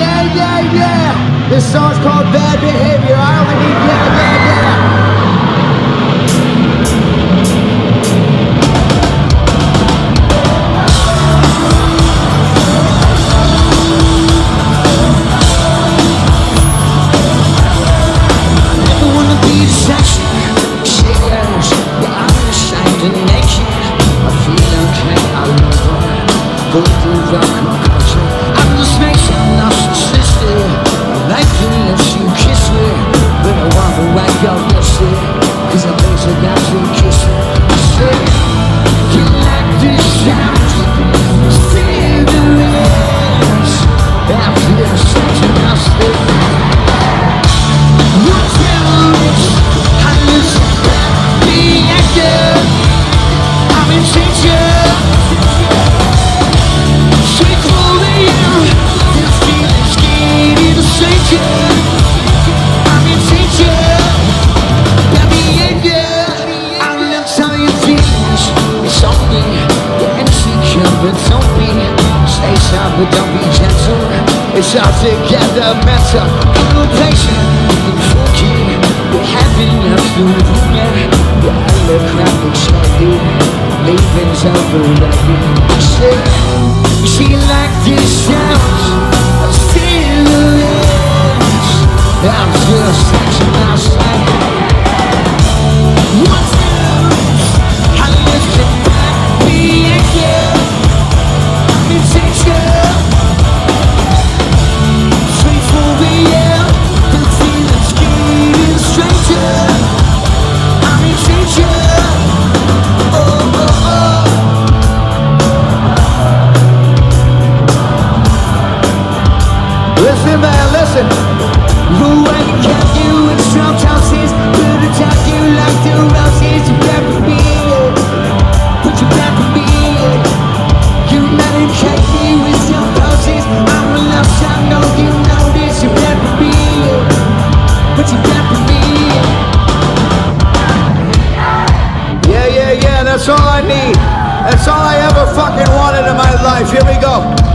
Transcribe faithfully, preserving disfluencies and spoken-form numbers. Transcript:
Yeah, yeah, yeah. This song's called Bad Behavior. I only need yeah, yeah, yeah. Go through the concussion. I'm just making narcissistic. I like to let you kiss me, but I want to wipe your lips, cause I think I got to kiss me. I say, you like this sound, cigarettes. I feel such a nasty. What's else? I listen back, be active. I'm in teacher. But don't be gentle. It's all together mental. You're patient, you're funky. You're having a food, yeah. You're all the crap that's heavy. Leaving's overrated. Shit, she like this sounds of cigarettes. I'm just such a nice life. What's else? I listen back, be again. I'm in teacher. Listen, man, listen. Who I can get you in strong houses, could attack you like the roses. You better be it, but you better be it. You medicate me with your poses. I'm a lost, I know you know this. You better be it, but you better be it. Yeah, yeah, yeah, that's all I need. That's all I ever fucking wanted in my life. Here we go.